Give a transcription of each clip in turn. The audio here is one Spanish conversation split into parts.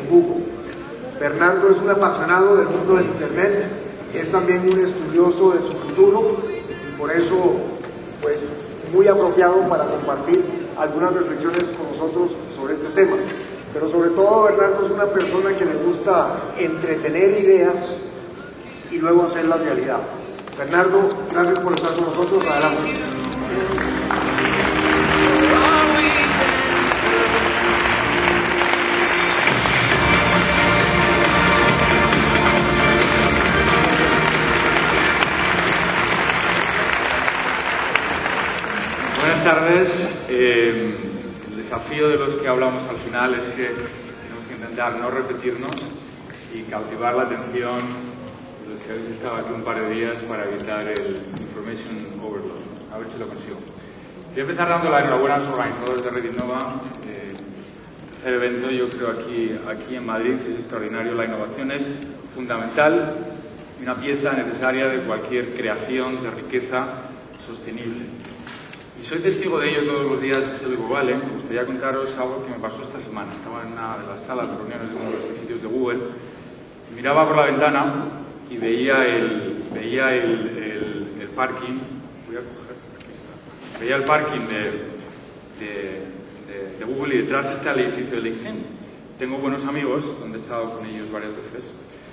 Google. Bernardo es un apasionado del mundo del Internet, es también un estudioso de su futuro y por eso, pues, muy apropiado para compartir algunas reflexiones con nosotros sobre este tema. Pero sobre todo, Bernardo es una persona que le gusta entretener ideas y luego hacerlas realidad. Bernardo, gracias por estar con nosotros. Adelante. Buenas tardes. El desafío de los que hablamos al final es que tenemos que intentar no repetirnos y cautivar la atención de los que habéis estado aquí un par de días para evitar el information overload. A ver si lo consigo. Voy a empezar dando la enhorabuena a los organizadores de Red Innova. Tercer evento, yo creo, aquí en Madrid, es extraordinario. La innovación es fundamental y una pieza necesaria de cualquier creación de riqueza sostenible. Y soy testigo de ello todos los días en Silicon Valley. Me gustaría contaros algo que me pasó esta semana. Estaba en una de las salas de reuniones de uno de los edificios de Google y miraba por la ventana y veía el parking. Voy a coger, aquí está. Veía el parking de Google y detrás está el edificio de LinkedIn. Tengo buenos amigos, donde he estado con ellos varias veces.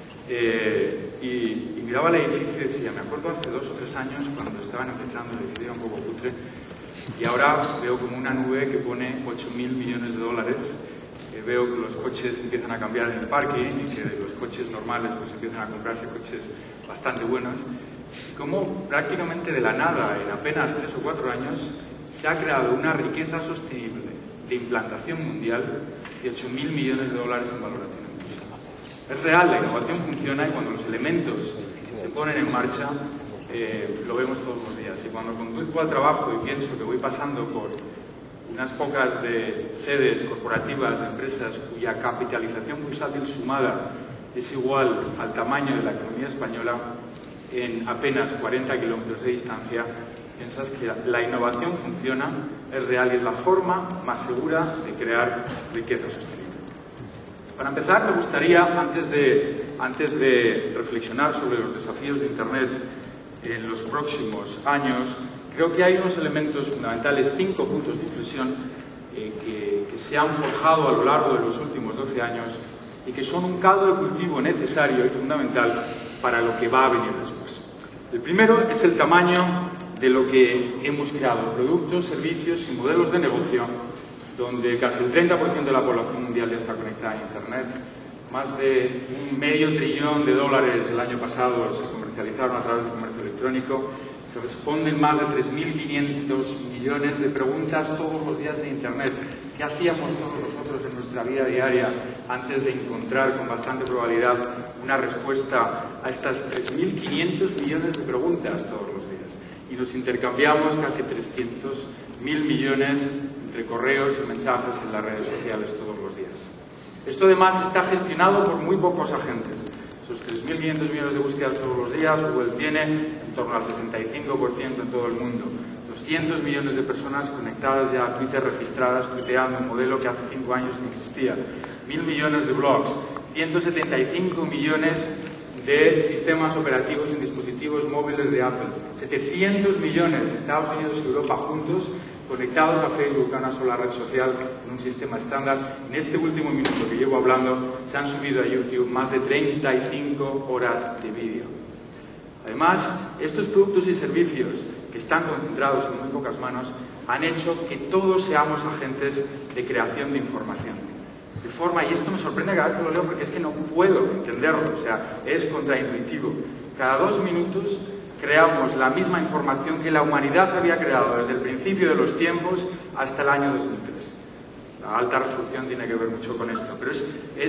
Y miraba el edificio y decía, me acuerdo hace 2 o 3 años cuando estaban empezando, el edificio era un poco cutre, y ahora veo como una nube que pone 8.000 millones de dólares. Veo que los coches empiezan a cambiar en el parking y que de los coches normales pues empiezan a comprarse coches bastante buenos. Y como prácticamente de la nada, en apenas 3 o 4 años, se ha creado una riqueza sostenible de implantación mundial de 8.000 millones de dólares en valoración. Es real, la innovación funciona y cuando los elementos se ponen en marcha, lo vemos todos los días. Y cuando conduzco al trabajo y pienso que voy pasando por unas pocas de sedes corporativas de empresas cuya capitalización bursátil sumada es igual al tamaño de la economía española en apenas 40 kilómetros de distancia, piensas que la innovación funciona, es real y es la forma más segura de crear riqueza sostenible. Para empezar, me gustaría, antes de reflexionar sobre los desafíos de Internet en los próximos años, creo que hay unos elementos fundamentales, 5 puntos de inflexión que se han forjado a lo largo de los últimos 12 años y que son un caldo de cultivo necesario y fundamental para lo que va a venir después. El primero es el tamaño de lo que hemos creado, productos, servicios y modelos de negocio, donde casi el 30% de la población mundial ya está conectada a Internet. Más de $1,5 trillón el año pasado se comercializaron a través del comercio electrónico. Se responden más de 3.500 millones de preguntas todos los días de Internet. ¿Qué hacíamos todos nosotros en nuestra vida diaria antes de encontrar con bastante probabilidad una respuesta a estas 3.500 millones de preguntas todos los días? Y nos intercambiamos casi 300.000 millones entre correos y mensajes en las redes sociales todos los días. Esto además está gestionado por muy pocos agentes. Esos 3.500 millones de búsquedas todos los días, Google tiene en torno al 65% en todo el mundo. 200 millones de personas conectadas ya a Twitter, registradas, tuiteando, un modelo que hace 5 años no existía. 1.000 millones de blogs, 175 millones de sistemas operativos en dispositivos móviles de Apple, 700 millones de Estados Unidos y Europa juntos conectados a Facebook, a una sola red social, en un sistema estándar. En este último minuto que llevo hablando, se han subido a YouTube más de 35 horas de vídeo. Además, estos productos y servicios que están concentrados en muy pocas manos han hecho que todos seamos agentes de creación de información. De forma, y esto me sorprende cada vez que lo leo porque es que no puedo entenderlo, o sea, es contraintuitivo. Cada 2 minutos creamos la misma información que la humanidad había creado desde el principio de los tiempos hasta el año 2003. La alta resolución tiene que ver mucho con esto, pero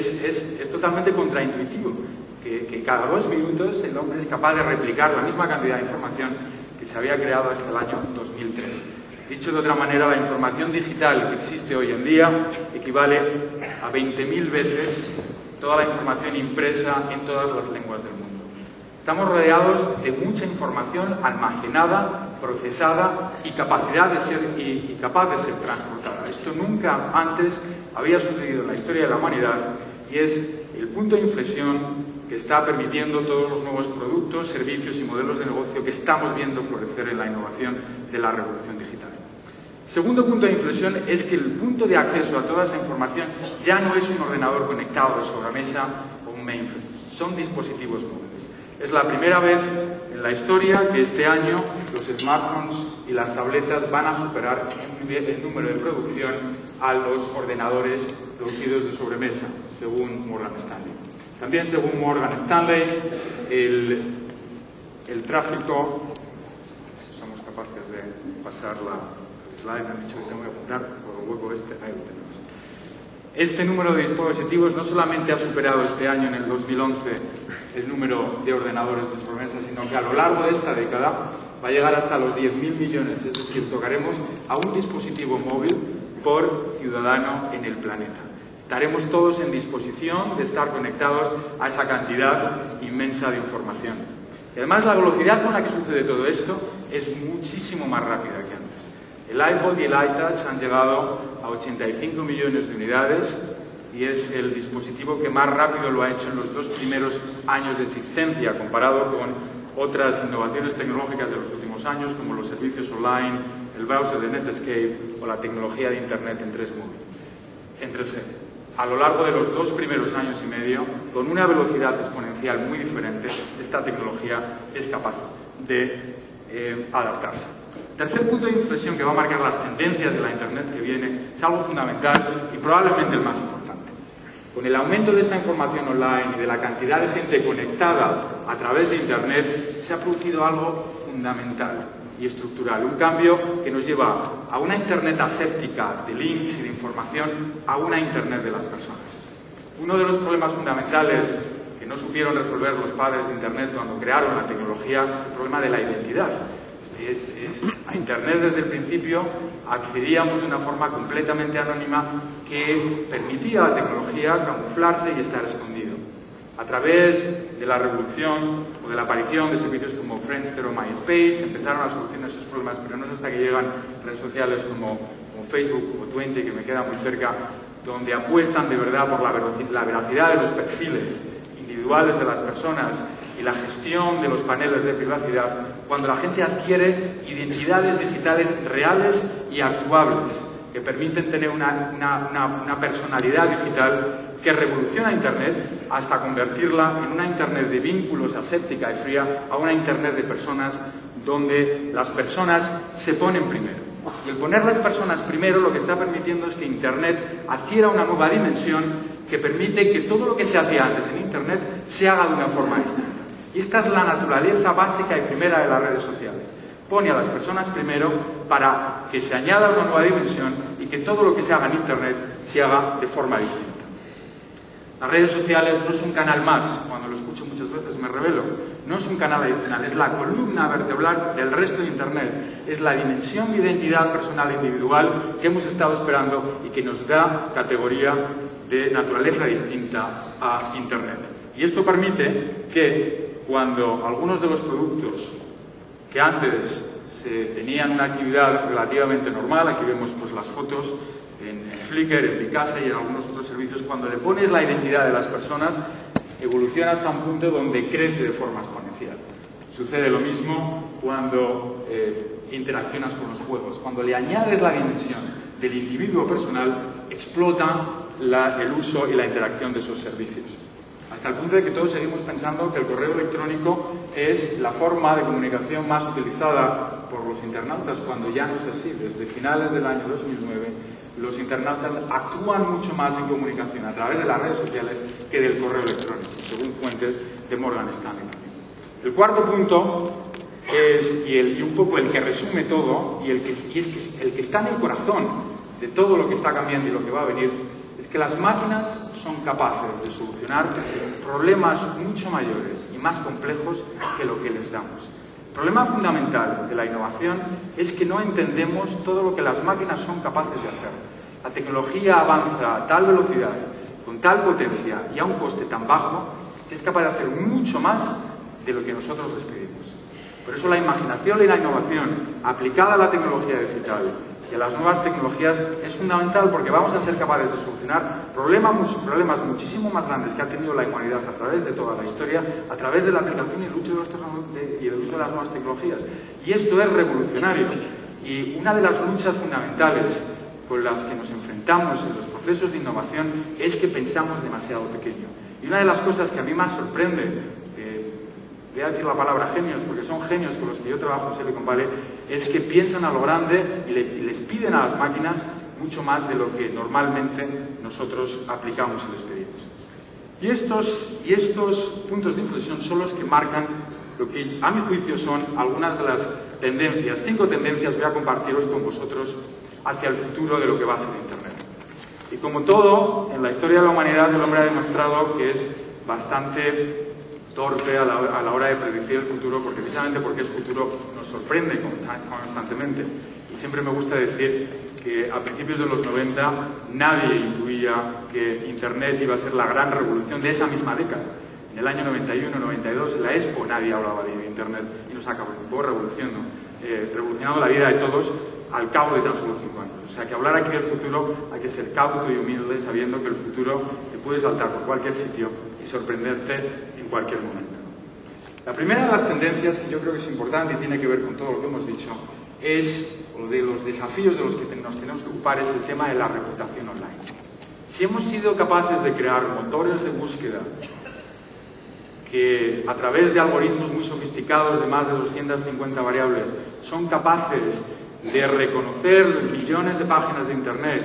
es totalmente contraintuitivo que cada 2 minutos el hombre es capaz de replicar la misma cantidad de información que se había creado hasta el año 2003. Dicho de otra manera, la información digital que existe hoy en día equivale a 20.000 veces toda la información impresa en todas las lenguas del mundo. Estamos rodeados de mucha información almacenada, procesada y capaz de ser transportada. Esto nunca antes había sucedido en la historia de la humanidad y es el punto de inflexión que está permitiendo todos los nuevos productos, servicios y modelos de negocio que estamos viendo florecer en la innovación de la revolución digital. El segundo punto de inflexión es que el punto de acceso a toda esa información ya no es un ordenador conectado de sobremesa o un mainframe, son dispositivos móviles. Es la primera vez en la historia que este año los smartphones y las tabletas van a superar en número de producción a los ordenadores producidos de sobremesa, según Morgan Stanley. También, según Morgan Stanley, el tráfico, si somos capaces de pasar la slide, me han dicho que tengo que apuntar por el hueco este, ahí lo tenemos. Este número de dispositivos no solamente ha superado este año, en el 2011, el número de ordenadores de sobremesa, sino que a lo largo de esta década va a llegar hasta los 10.000 millones, es decir, tocaremos a un dispositivo móvil por ciudadano en el planeta. Estaremos todos en disposición de estar conectados a esa cantidad inmensa de información. Y además la velocidad con la que sucede todo esto es muchísimo más rápida que antes. El iPod y el iTouch han llegado a 85 millones de unidades y es el dispositivo que más rápido lo ha hecho en los 2 primeros años de existencia, comparado con otras innovaciones tecnológicas de los últimos años, como los servicios online, el browser de Netscape o la tecnología de Internet en 3G. A lo largo de los 2 primeros años y medio, con una velocidad exponencial muy diferente, esta tecnología es capaz de adaptarse. Tercer punto de inflexión que va a marcar las tendencias de la Internet que viene es algo fundamental y probablemente el más importante. Con el aumento de esta información online y de la cantidad de gente conectada a través de Internet, se ha producido algo fundamental y estructural, un cambio que nos lleva a una Internet aséptica de links y de información a una Internet de las personas. Uno de los problemas fundamentales que no supieron resolver los padres de Internet cuando crearon la tecnología es el problema de la identidad. A Internet desde el principio accedíamos de una forma completamente anónima que permitía a la tecnología camuflarse y estar escondido. A través de la revolución o de la aparición de servicios como Friendster o MySpace empezaron a solucionar esos problemas, pero no es hasta que llegan redes sociales como Facebook o Twitter, que me queda muy cerca, donde apuestan de verdad por la veracidad de los perfiles individuales de las personas y la gestión de los paneles de privacidad, cuando la gente adquiere identidades digitales reales y actuables que permiten tener una personalidad digital que revoluciona Internet hasta convertirla en una Internet de vínculos aséptica y fría a una Internet de personas donde las personas se ponen primero. Y el poner las personas primero lo que está permitiendo es que Internet adquiera una nueva dimensión que permite que todo lo que se hacía antes en Internet se haga de una forma distinta. Y esta es la naturaleza básica y primera de las redes sociales. Pone a las personas primero para que se añada una nueva dimensión y que todo lo que se haga en Internet se haga de forma distinta. Las redes sociales no es un canal más, cuando lo escucho muchas veces me revelo, no es un canal adicional, es la columna vertebral del resto de Internet, es la dimensión de identidad personal e individual que hemos estado esperando y que nos da categoría de naturaleza distinta a Internet. Y esto permite que cuando algunos de los productos que antes se tenían una actividad relativamente normal, aquí vemos pues las fotos en Flickr, en Picasa y en algunos otros servicios, cuando le pones la identidad de las personas, evoluciona hasta un punto donde crece de forma exponencial. Sucede lo mismo cuando interaccionas con los juegos. Cuando le añades la dimensión del individuo personal, explota el uso y la interacción de esos servicios. Hasta el punto de que todos seguimos pensando que el correo electrónico es la forma de comunicación más utilizada por los internautas, cuando ya no es así. Desde finales del año 2009, los internautas actúan mucho más en comunicación a través de las redes sociales que del correo electrónico, según fuentes de Morgan Stanley. El cuarto punto es, y un poco el que resume todo, y el que está en el corazón de todo lo que está cambiando y lo que va a venir, es que las máquinas son capaces de solucionar problemas mucho mayores y más complejos que lo que les damos. El problema fundamental de la innovación es que no entendemos todo lo que las máquinas son capaces de hacer. La tecnología avanza a tal velocidad, con tal potencia y a un coste tan bajo, que es capaz de hacer mucho más de lo que nosotros les pedimos. Por eso la imaginación y la innovación aplicada a la tecnología digital y a las nuevas tecnologías es fundamental porque vamos a ser capaces de solucionar problemas muchísimo más grandes que ha tenido la humanidad a través de toda la historia, a través de la aplicación y el uso de las nuevas tecnologías. Y esto es revolucionario. Y una de las luchas fundamentales con las que nos enfrentamos en los procesos de innovación es que pensamos demasiado pequeño. Y una de las cosas que a mí más sorprende, voy a decir la palabra genios, porque son genios con los que yo trabajo en Silicon Valley, es que piensan a lo grande y les piden a las máquinas mucho más de lo que normalmente nosotros aplicamos y les pedimos. Y estos puntos de inflexión son los que marcan lo que, a mi juicio, son algunas de las tendencias, 5 tendencias voy a compartir hoy con vosotros hacia el futuro de lo que va a ser Internet. Y como todo, en la historia de la humanidad el hombre ha demostrado que es bastante torpe a la hora de predecir el futuro, precisamente porque el futuro nos sorprende constantemente. Y siempre me gusta decir que a principios de los 90 nadie intuía que Internet iba a ser la gran revolución de esa misma década. En el año 91, 92, en la Expo nadie hablaba de Internet y nos acabó revolucionando la vida de todos al cabo de tan solo 5 años. O sea, que hablar aquí del futuro hay que ser cauto y humilde, sabiendo que el futuro te puede saltar por cualquier sitio y sorprenderte en cualquier momento. La primera de las tendencias que yo creo que es importante y tiene que ver con todo lo que hemos dicho es, o de los desafíos de los que nos tenemos que ocupar, es el tema de la reputación online. Si hemos sido capaces de crear motores de búsqueda que a través de algoritmos muy sofisticados de más de 250 variables son capaces de reconocer millones de páginas de Internet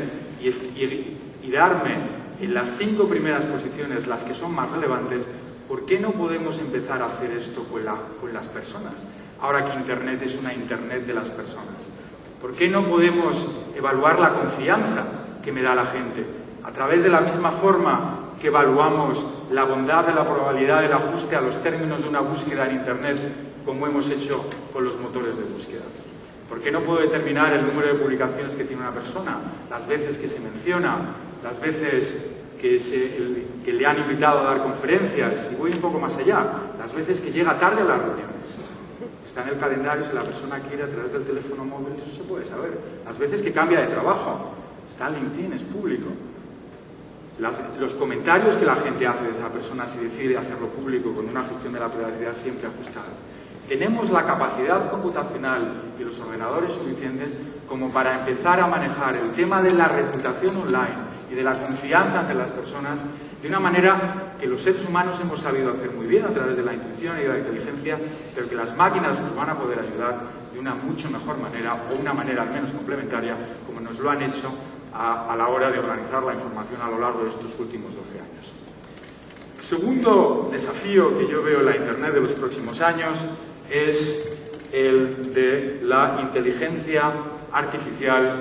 y darme en las 5 primeras posiciones las que son más relevantes, ¿por qué no podemos empezar a hacer esto con las personas? Ahora que Internet es una Internet de las personas. ¿Por qué no podemos evaluar la confianza que me da la gente? A través de la misma forma que evaluamos la bondad de la probabilidad del ajuste a los términos de una búsqueda en Internet, como hemos hecho con los motores de búsqueda. ¿Por qué no puedo determinar el número de publicaciones que tiene una persona, las veces que se menciona, las veces que le han invitado a dar conferencias, y voy un poco más allá, las veces que llega tarde a las reuniones? Está en el calendario, si la persona quiere a través del teléfono móvil, eso se puede saber. Las veces que cambia de trabajo, está en LinkedIn, es público. Los comentarios que la gente hace de esa persona si decide hacerlo público con una gestión de la privacidad siempre ajustada. Tenemos la capacidad computacional y los ordenadores suficientes como para empezar a manejar el tema de la reputación online y de la confianza entre las personas de una manera que los seres humanos hemos sabido hacer muy bien a través de la intuición y de la inteligencia, pero que las máquinas nos van a poder ayudar de una mucho mejor manera, o una manera al menos complementaria, como nos lo han hecho a la hora de organizar la información a lo largo de estos últimos 12 años. El segundo desafío que yo veo en la Internet de los próximos años es el de la inteligencia artificial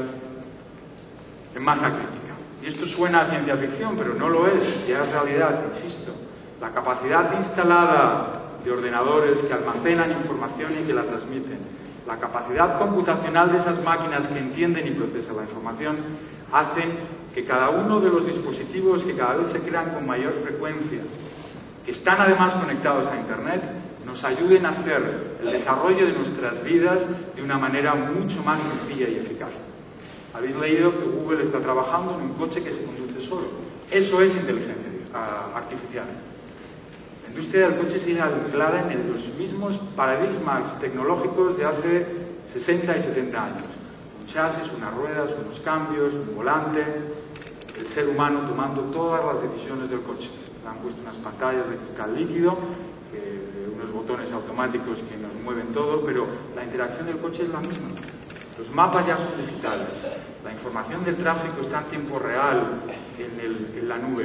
en masa crítica. Y esto suena a ciencia ficción, pero no lo es, ya es realidad, insisto. La capacidad instalada de ordenadores que almacenan información y que la transmiten, la capacidad computacional de esas máquinas que entienden y procesan la información, hacen que cada uno de los dispositivos que cada vez se crean con mayor frecuencia, que están además conectados a Internet, nos ayuden a hacer el desarrollo de nuestras vidas de una manera mucho más sencilla y eficaz. Habéis leído que Google está trabajando en un coche que se conduce solo. Eso es inteligencia artificial. La industria del coche sigue anclada en los mismos paradigmas tecnológicos de hace 60 y 70 años. Un chasis, unas ruedas, unos cambios, un volante, el ser humano tomando todas las decisiones del coche. Le han puesto unas pantallas de cristal líquido, unos botones automáticos que nos mueven todo, pero la interacción del coche es la misma. Los mapas ya son digitales, la información del tráfico está en tiempo real en la nube.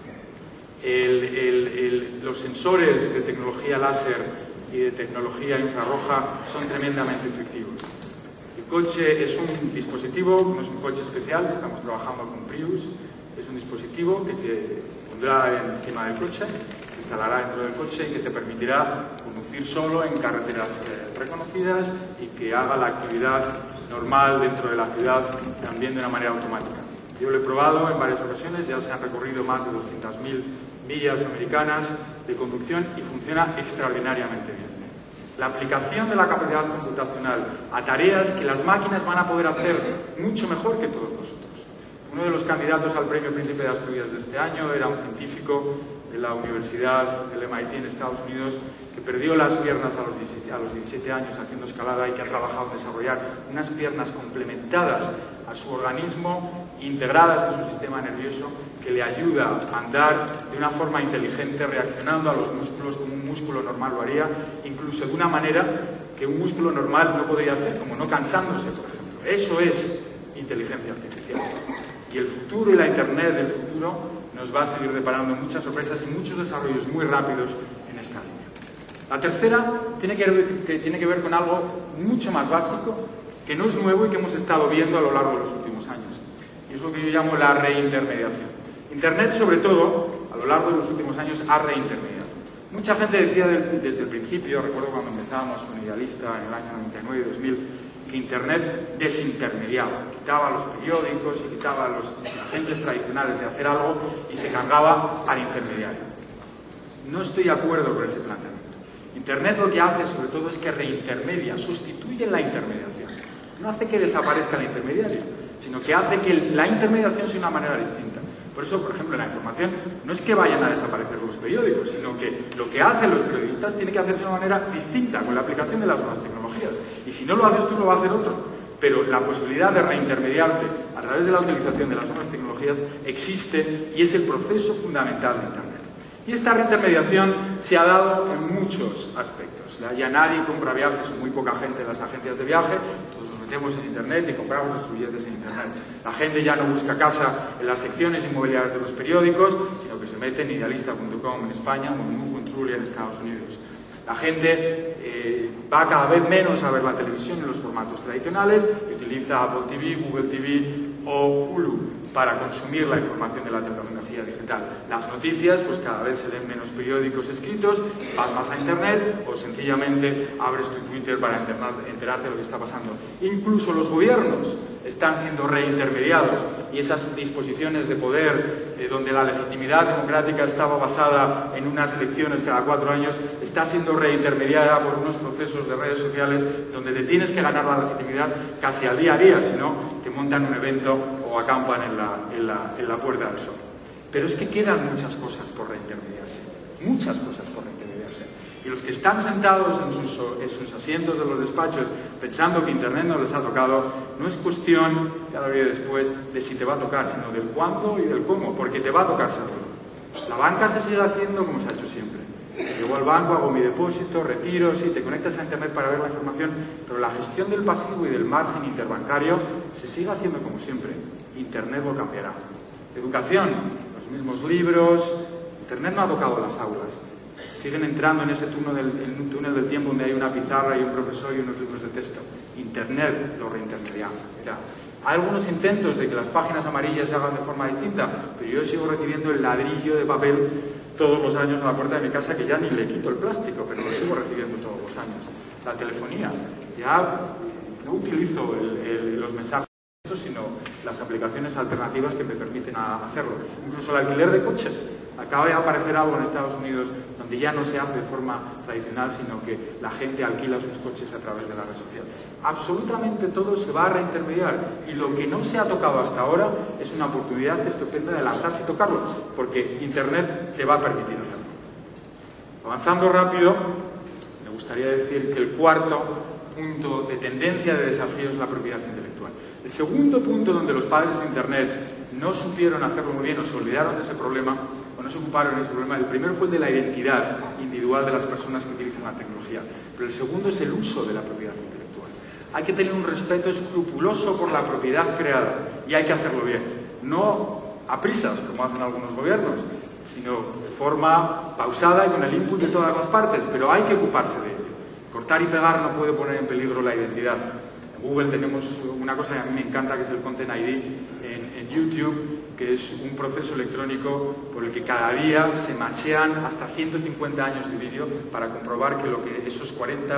Los sensores de tecnología láser y de tecnología infrarroja son tremendamente efectivos. El coche es un dispositivo, no es un coche especial, estamos trabajando con Prius, es un dispositivo que se pondrá encima del coche, se instalará dentro del coche y que te permitirá conducir solo en carreteras reconocidas y que haga la actividad normal dentro de la ciudad también de una manera automática. Yo lo he probado en varias ocasiones, ya se han recorrido más de 200.000 millas americanas de conducción y funciona extraordinariamente bien. la aplicación de la capacidad computacional a tareas que las máquinas van a poder hacer mucho mejor que todos nosotros. Uno de los candidatos al Premio Príncipe de Asturias de este año era un científico de la Universidad del MIT en Estados Unidos que perdió las piernas a los 17 años haciendo escalada y que ha trabajado en desarrollar unas piernas complementadas a su organismo, integradas en su sistema nervioso, que le ayuda a andar de una forma inteligente, reaccionando a los músculos como un músculo normal lo haría, incluso de una manera que un músculo normal no podría hacer, como no cansándose, por ejemplo. Eso es inteligencia artificial. Y el futuro y la Internet del futuro nos va a seguir deparando muchas sorpresas y muchos desarrollos muy rápidos en esta línea. La tercera tiene que ver con algo mucho más básico, que no es nuevo y que hemos estado viendo a lo largo de los últimos años. Y es lo que yo llamo la reintermediación. Internet, sobre todo, a lo largo de los últimos años, ha reintermediado. Mucha gente decía desde el principio, recuerdo cuando empezábamos con Idealista en el año 99 y 2000, que Internet desintermediaba, quitaba los periódicos y quitaba a los agentes tradicionales de hacer algo y se cargaba al intermediario. No estoy de acuerdo con ese planteamiento. Internet lo que hace, sobre todo, es que reintermedia, sustituye la intermediación. No hace que desaparezca el intermediario, sino que hace que la intermediación sea una manera distinta. Por eso, por ejemplo, en la información no es que vayan a desaparecer los periódicos, sino que lo que hacen los periodistas tiene que hacerse de una manera distinta, con la aplicación de las nuevas tecnologías. Y si no lo haces tú, lo va a hacer otro. Pero la posibilidad de reintermediarte a través de la utilización de las nuevas tecnologías existe y es el proceso fundamental de Internet. Y esta reintermediación se ha dado en muchos aspectos. Ya nadie compra viajes, o muy poca gente en las agencias de viaje, todos nos metemos en Internet y compramos nuestros billetes en Internet. La gente ya no busca casa en las secciones inmobiliarias de los periódicos, sino que se mete en idealista.com en España o en Move and Truly en Estados Unidos. La gente va cada vez menos a ver la televisión en los formatos tradicionales y utiliza Apple TV, Google TV o Hulu para consumir la información de la tecnología digital. Las noticias, pues cada vez se leen menos periódicos escritos, vas más a Internet o sencillamente abres tu Twitter para enterarte de lo que está pasando. Incluso los gobiernos están siendo reintermediados y esas disposiciones de poder donde la legitimidad democrática estaba basada en unas elecciones cada 4 años está siendo reintermediada por unos procesos de redes sociales donde te tienes que ganar la legitimidad casi al día a día, si no te montan un evento o acampan en la Puerta del Sol. Pero es que quedan muchas cosas por reintermediarse, muchas cosas por reintermediarse. Y los que están sentados en sus asientos de los despachos pensando que Internet no les ha tocado, no es cuestión, ya lo veré después, de si te va a tocar, sino del cuándo y del cómo, porque te va a tocar seguro. La banca se sigue haciendo como se ha hecho siempre. Llego al banco, hago mi depósito, retiro, sí, te conectas a Internet para ver la información, pero la gestión del pasivo y del margen interbancario se sigue haciendo como siempre. Internet lo cambiará. Educación, los mismos libros. Internet no ha tocado las aulas. Siguen entrando en ese túnel del tiempo donde hay una pizarra y un profesor y unos libros de texto. Internet lo reintermedia. Hay algunos intentos de que las páginas amarillas se hagan de forma distinta, pero yo sigo recibiendo el ladrillo de papel todos los años a la puerta de mi casa, que ya ni le quito el plástico, pero lo sigo recibiendo todos los años. La telefonía, ya no utilizo los mensajes, sino las aplicaciones alternativas que me permiten hacerlo. Incluso el alquiler de coches. Acaba de aparecer algo en Estados Unidos donde ya no se hace de forma tradicional, sino que la gente alquila sus coches a través de la red social. Absolutamente todo se va a reintermediar y lo que no se ha tocado hasta ahora es una oportunidad estupenda de lanzarse y tocarlo, porque Internet te va a permitir hacerlo. Avanzando rápido, me gustaría decir que el cuarto punto de tendencia de desafío es la propiedad intelectual. El segundo punto donde los padres de Internet no supieron hacerlo muy bien o se olvidaron de ese problema o no se ocuparon de ese problema, el primero fue el de la identidad individual de las personas que utilizan la tecnología, pero el segundo es el uso de la propiedad intelectual. Hay que tener un respeto escrupuloso por la propiedad creada y hay que hacerlo bien, no a prisas como hacen algunos gobiernos, sino de forma pausada y con el input de todas las partes, pero hay que ocuparse de ello. Cortar y pegar no puede poner en peligro la identidad. En Google tenemos una cosa que a mí me encanta, que es el Content ID en YouTube, que es un proceso electrónico por el que cada día se machean hasta 150 años de vídeo para comprobar que esos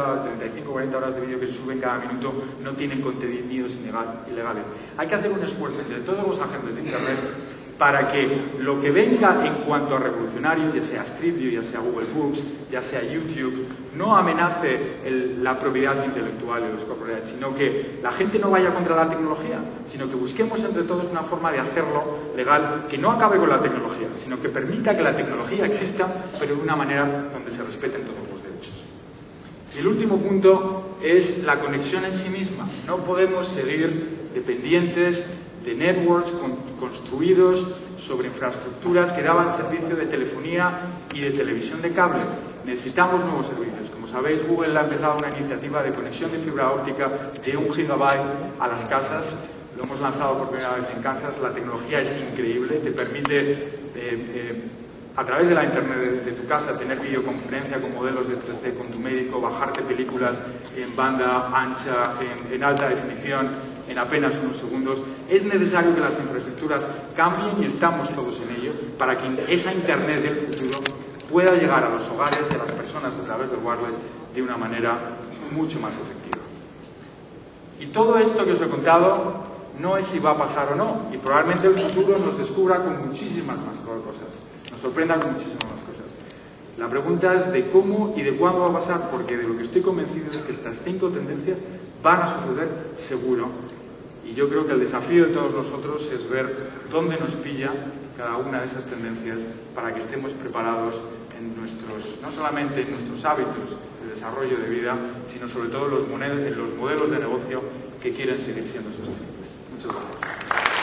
35 horas de vídeo que se suben cada minuto no tienen contenidos ilegales. Hay que hacer un esfuerzo entre todos los agentes de Internet para que lo que venga en cuanto a revolucionario, ya sea Street View, ya sea Google Books, ya sea YouTube, no amenace la propiedad intelectual y los copyrights, sino que la gente no vaya contra la tecnología, sino que busquemos entre todos una forma de hacerlo legal que no acabe con la tecnología, sino que permita que la tecnología exista, pero de una manera donde se respeten todos los derechos. Y el último punto es la conexión en sí misma. No podemos seguir dependientes de networks construidos sobre infraestructuras que daban servicio de telefonía y de televisión de cable. Necesitamos nuevos servicios. Como sabéis, Google ha empezado una iniciativa de conexión de fibra óptica de 1 gigabyte a las casas. Lo hemos lanzado por primera vez en casas. La tecnología es increíble. Te permite, a través de la internet de tu casa, tener videoconferencia con modelos de 3D con tu médico, bajarte películas en banda ancha, en alta definición, en apenas unos segundos. Es necesario que las infraestructuras cambien y estamos todos en ello para que esa internet del futuro pueda llegar a los hogares y a las personas a través del wireless de una manera mucho más efectiva. Y todo esto que os he contado no es si va a pasar o no, y probablemente el futuro nos descubra con muchísimas más cosas, nos sorprenda con muchísimas más cosas. La pregunta es de cómo y de cuándo va a pasar, porque de lo que estoy convencido es que estas 5 tendencias van a suceder seguro. Y yo creo que el desafío de todos nosotros es ver dónde nos pilla cada una de esas tendencias para que estemos preparados en no solamente en nuestros hábitos de desarrollo de vida, sino sobre todo en los modelos de negocio que quieren seguir siendo sostenibles. Muchas gracias.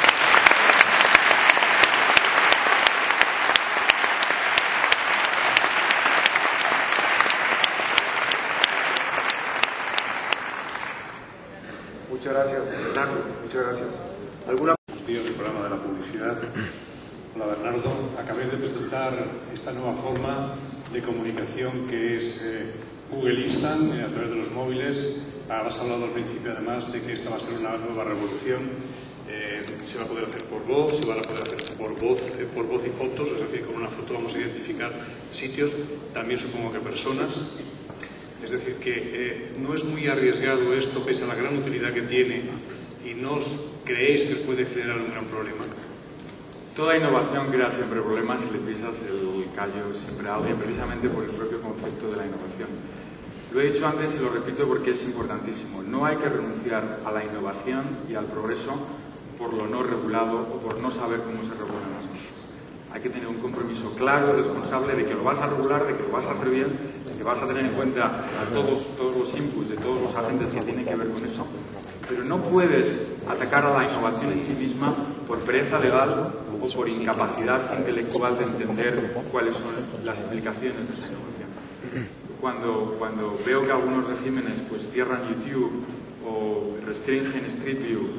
Muchas gracias, Bernardo. Muchas gracias. ¿Alguna? Buenos días del programa de la publicidad. Hola, Bernardo. Acabéis de presentar esta nueva forma de comunicación que es Google Instant a través de los móviles. Has hablado al principio, además, de que esta va a ser una nueva revolución. Se va a poder hacer por voz, se va a poder hacer por voz y fotos, es decir, con una foto vamos a identificar sitios, también supongo que personas. Es decir, que no es muy arriesgado esto, pese a la gran utilidad que tiene, y no os creéis que os puede generar un gran problema. Toda innovación crea siempre problemas y le pisas el callo siempre a alguien, precisamente por el propio concepto de la innovación. Lo he dicho antes y lo repito porque es importantísimo. No hay que renunciar a la innovación y al progreso por lo no regulado o por no saber cómo se regulan las cosas. Hay que tener un compromiso claro, responsable, de que lo vas a regular, de que lo vas a hacer bien, de que vas a tener en cuenta a todos los inputs de todos los agentes que tienen que ver con eso. Pero no puedes atacar a la innovación en sí misma por pereza legal o por incapacidad intelectual de entender cuáles son las implicaciones de esa innovación. Cuando veo que algunos regímenes pues cierran YouTube o restringen Street View,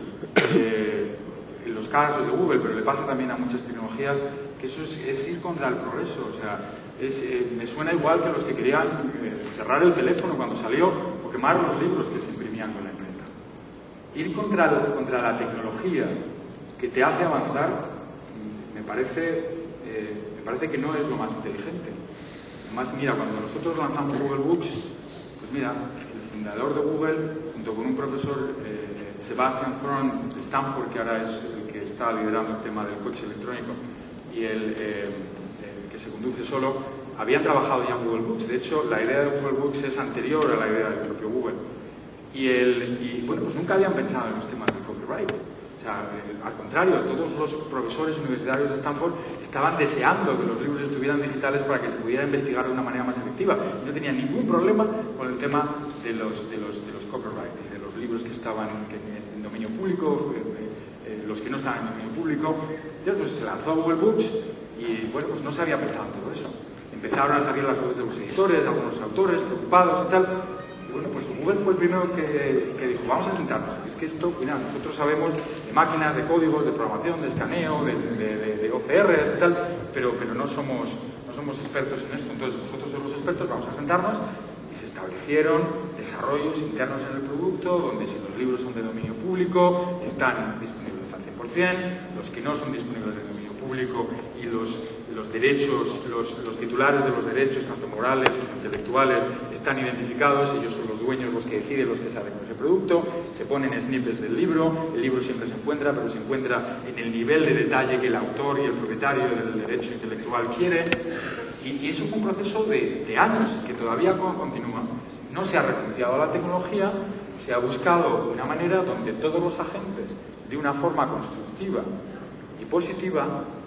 en los casos de Google, pero le pasa también a muchas tecnologías, que eso es ir contra el progreso. O sea, me suena igual que los que querían cerrar el teléfono cuando salió o quemar los libros que se imprimían con la imprenta. Ir contra la tecnología que te hace avanzar me parece que no es lo más inteligente. Además, mira, cuando nosotros lanzamos Google Books, pues mira, el fundador de Google, junto con un profesor, Sebastian Thrun de Stanford, que ahora es el que está liderando el tema del coche electrónico, y el que se conduce solo, habían trabajado ya en Google Books. De hecho, la idea de Google Books es anterior a la idea del propio Google. Y bueno, pues nunca habían pensado en los temas de copyright. O sea, al contrario, todos los profesores universitarios de Stanford estaban deseando que los libros estuvieran digitales para que se pudiera investigar de una manera más efectiva. No tenían ningún problema con el tema de los copyrights, de los libros que estaban en dominio público, los que no estaban en dominio público. Entonces pues, se lanzó Google Books y bueno, pues no se había pensado en todo eso. Empezaron a salir las voces de los editores, de algunos autores preocupados y tal. Y bueno, pues Google fue el primero que dijo, vamos a sentarnos. Es que esto, mira, nosotros sabemos de máquinas, de códigos, de programación, de escaneo, de OCRs y tal, pero no somos expertos en esto. Entonces vosotros sois los expertos, vamos a sentarnos. Y se establecieron desarrollos internos en el producto, donde si los libros son de dominio público, están disponibles al 100%, los que no son disponibles de dominio público público y los derechos, los titulares de los derechos, tanto morales como intelectuales, están identificados, ellos son los dueños, los que deciden, los que saben con ese producto, se ponen snippets del libro, el libro siempre se encuentra, pero se encuentra en el nivel de detalle que el autor y el propietario del derecho intelectual quiere, y eso es un proceso de años que todavía continúa. No se ha renunciado a la tecnología, se ha buscado una manera donde todos los agentes, de una forma constructiva y positiva,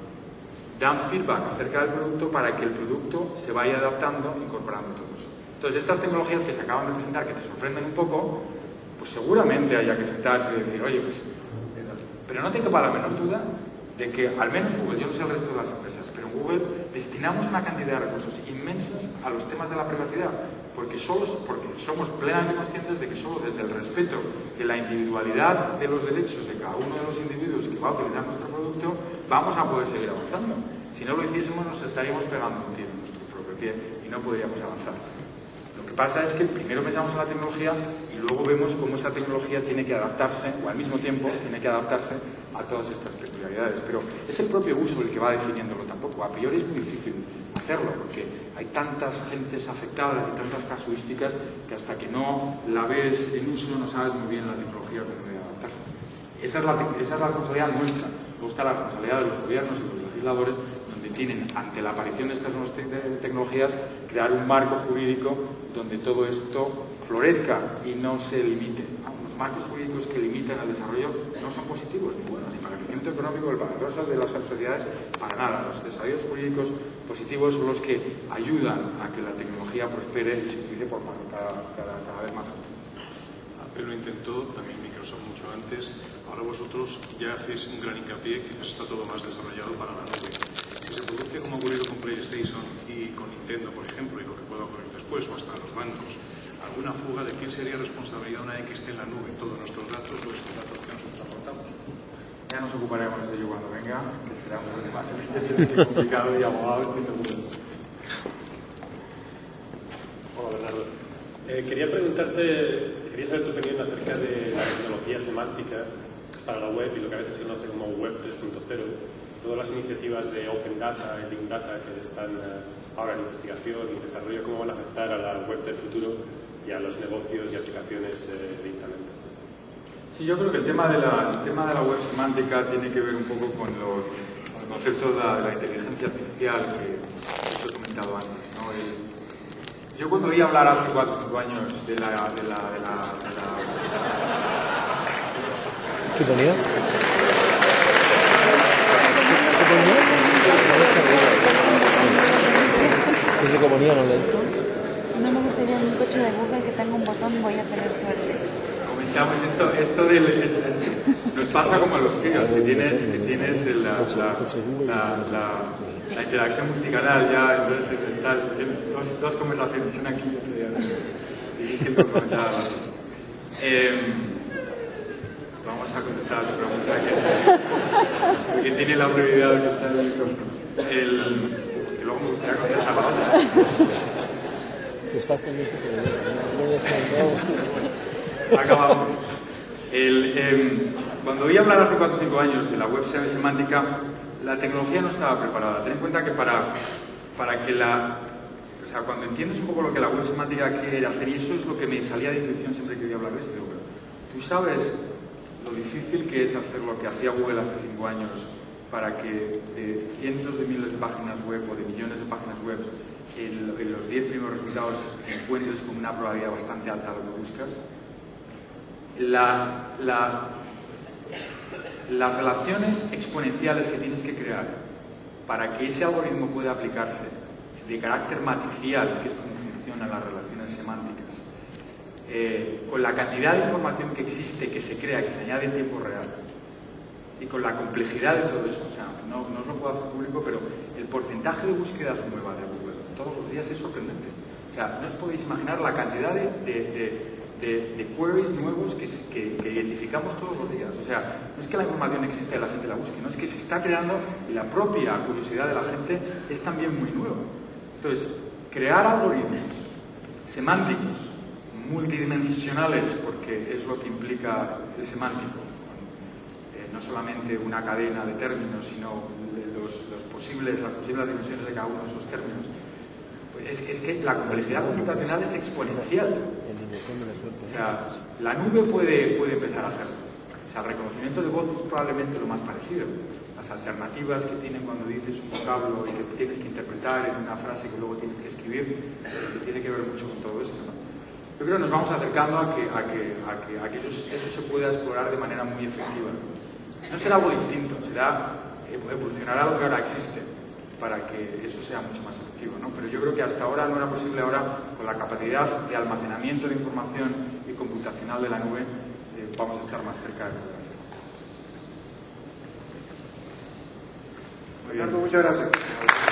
dan feedback acerca del producto para que el producto se vaya adaptando, incorporando todos. Entonces, estas tecnologías que se acaban de presentar, que te sorprenden un poco, pues seguramente haya que sentarse y decir, oye, pues... Pero no te quepa la menor duda de que, al menos Google, yo no sé el resto de las empresas, pero en Google destinamos una cantidad de recursos inmensas a los temas de la privacidad, porque somos plenamente conscientes de que solo desde el respeto de la individualidad de los derechos de cada uno de los individuos que va a utilizar nuestro producto, vamos a poder seguir avanzando. Si no lo hiciésemos, nos estaríamos pegando un tiro en nuestro propio pie y no podríamos avanzar. Lo que pasa es que primero pensamos en la tecnología y luego vemos cómo esa tecnología tiene que adaptarse, o al mismo tiempo tiene que adaptarse a todas estas peculiaridades. Pero es el propio uso el que va definiéndolo tampoco. A priori es muy difícil hacerlo porque hay tantas gentes afectadas y tantas casuísticas que hasta que no la ves en uso no sabes muy bien la tecnología cómo debe adaptarse. Esa es la responsabilidad nuestra. Luego está la responsabilidad de los gobiernos y los legisladores, donde tienen, ante la aparición de estas nuevas tecnologías, crear un marco jurídico donde todo esto florezca y no se limite. Los marcos jurídicos que limitan el desarrollo no son positivos ni buenos, ni para el crecimiento económico ni para el progreso de las sociedades, para nada. Los desarrollos jurídicos positivos son los que ayudan a que la tecnología prospere y se utilice por cada vez más alto. Apple lo intentó, también Microsoft mucho antes. Ahora vosotros ya hacéis un gran hincapié, quizás está todo más desarrollado para la nube. Si se produce como ha ocurrido con PlayStation y con Nintendo, por ejemplo, y lo que pueda ocurrir después, o hasta los bancos, alguna fuga, ¿de quién sería responsabilidad una vez que esté en la nube todos nuestros datos o esos datos que nosotros aportamos? Ya nos ocuparemos de ello cuando venga, que será un poco más complicado y abogado. Hola, Bernardo. Quería saber tu opinión acerca de la tecnología semántica para la web y lo que a veces se conoce como Web 3.0. Todas las iniciativas de Open Data y Big Data que están ahora en investigación y desarrollo, ¿cómo van a afectar a la web del futuro y a los negocios y aplicaciones de Internet? Sí, yo creo que el tema de la web semántica tiene que ver un poco con el concepto de la inteligencia artificial que os he comentado antes, ¿no? Yo cuando oí hablar hace 4 o 5 años de la ¿Qué ponía? ¿Qué ponía? ¿No lo he visto? No me gustaría en un coche de Google que tenga un botón, voy a tener suerte. Comentamos esto nos pasa como a los críos, que tienes la interacción multicanal ya, entonces está dos conversaciones, una aquí y otra allá. Difícil por comentar. Vamos a contestar a tu pregunta, porque tiene la prioridad que está en el micrófono. Que luego me gustaría contestar la otra. Estás pendiente sobre Acabamos. Cuando oí hablar hace 4 o 5 años de la web semántica, la tecnología no estaba preparada. Ten en cuenta que para que o sea, cuando entiendes un poco lo que la web semántica quiere hacer, y eso es lo que me salía de intuición siempre que oía hablar de esto, tú sabes lo difícil que es hacer lo que hacía Google hace 5 años para que de cientos de miles de páginas web o de millones de páginas web en los 10 primeros resultados encuentres con una probabilidad bastante alta lo que buscas. Las relaciones exponenciales que tienes que crear para que ese algoritmo pueda aplicarse de carácter matricial, que es como funcionan las relaciones semánticas, con la cantidad de información que existe, que se crea, que se añade en tiempo real, y con la complejidad de todo eso, o sea, no os lo puedo hacer público, pero el porcentaje de búsquedas nuevas de Google todos los días es sorprendente. O sea, no os podéis imaginar la cantidad de queries nuevos que identificamos todos los días. O sea, no es que la información exista y la gente la busque, no es que se está creando y la propia curiosidad de la gente es también muy nueva. Entonces, crear algoritmos semánticos, multidimensionales, porque es lo que implica el semántico, no solamente una cadena de términos, sino las posibles dimensiones de cada uno de esos términos, pues es que la complejidad computacional es exponencial. O sea, la nube puede empezar a hacerlo. O sea, el reconocimiento de voz es probablemente lo más parecido. Las alternativas que tienen cuando dices un vocablo y que tienes que interpretar en una frase que luego tienes que escribir, que tiene que ver mucho con todo esto, ¿no? Yo creo que nos vamos acercando a que eso se pueda explorar de manera muy efectiva. No será algo distinto, evolucionará lo que ahora existe para que eso sea mucho más efectivo, ¿no? Pero yo creo que hasta ahora no era posible. Ahora, con la capacidad de almacenamiento de información y computacional de la nube, vamos a estar más cerca de poder hacerlo. Ricardo, muchas gracias.